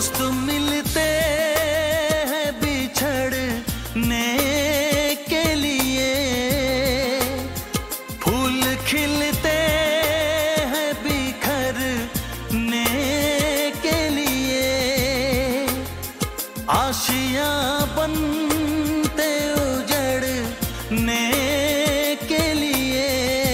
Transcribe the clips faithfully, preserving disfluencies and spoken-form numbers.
दोस्त मिलते हैं बिछड़ने के लिए, फूल खिलते हैं बिखरने के लिए, आशियां बनते उजड़ने के लिए।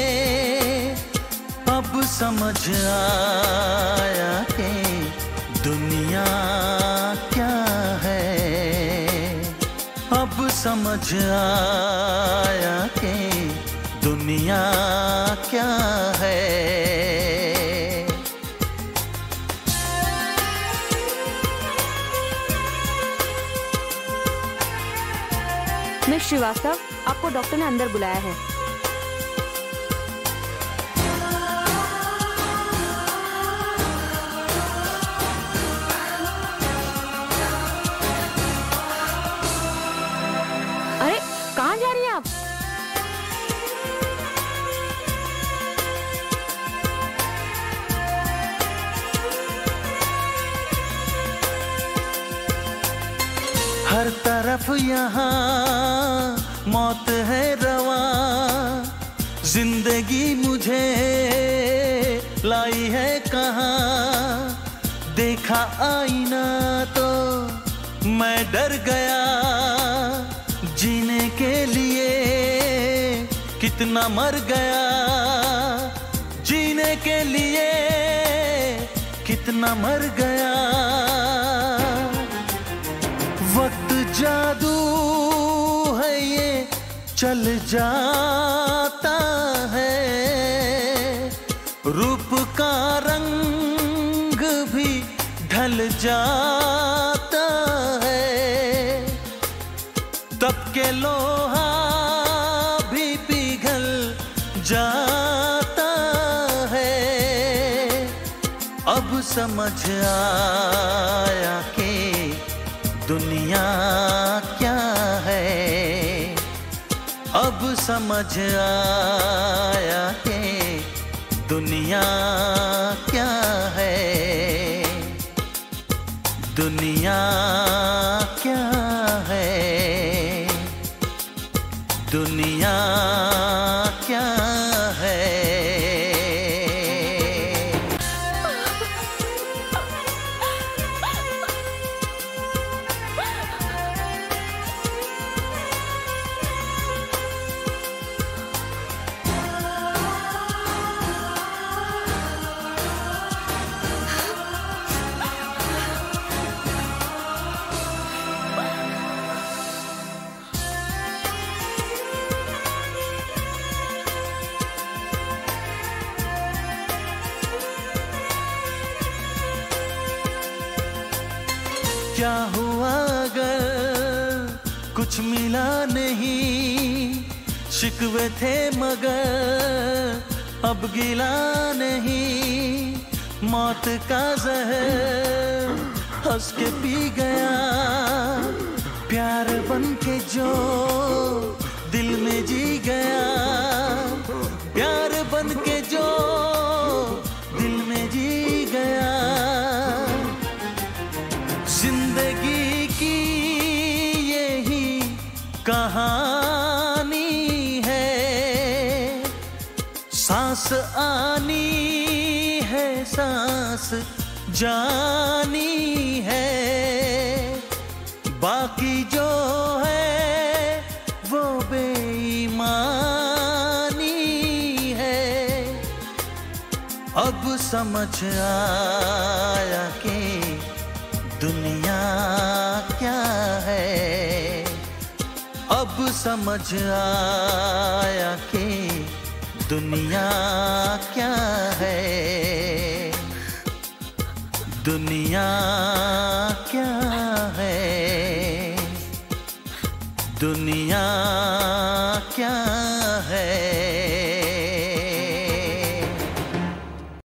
अब समझ आया कि दुनिया क्या है, अब समझ आया कि दुनिया क्या है। मिस श्रीवास्तव, आपको डॉक्टर ने अंदर बुलाया है। अरे कहाँ जा रही हैं आप? हर तरफ यहाँ मौत है रवा, जिंदगी मुझे लाई है कहाँ। देखा आईना तो मैं डर गया, जीने के लिए कितना मर गया, जीने के लिए कितना मर गया। वक्त जादू है ये चल जाता है, रूप का रंग भी ढल जाता है, तब के लोहा भी पिघल जाता है। अब समझ आया कि दुनिया क्या है, अब समझ आया कि दुनिया क्या है, दुनिया क्या है, दुनिया क्या है। क्या हुआ अगर कुछ मिला नहीं, शिकवे थे मगर अब गिला नहीं। मौत का जहर हंस के पी गया, प्यार बन के जो दिल में जी गया, प्यार बन के जो दिल में जी गया। जिंदगी की यही कहानी है, सांस आनी है सांस जानी है, बाकी जो है वो बेईमानी है। अब समझ आया कि दुनिया क्या है, अब समझ आया कि दुनिया क्या है, दुनिया क्या है, दुनिया क्या है।